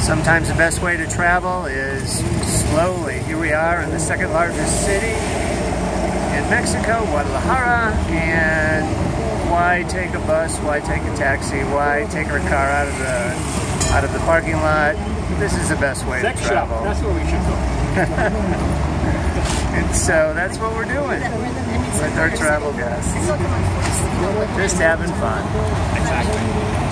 Sometimes the best way to travel is slowly. Here we are in the second largest city in Mexico, Guadalajara, and why take a bus? Why take a taxi? Why take our car out of the parking lot? This is the best way to travel. Shop. That's where we should go. And so that's what we're doing with our travel guests. Just having fun. Exactly.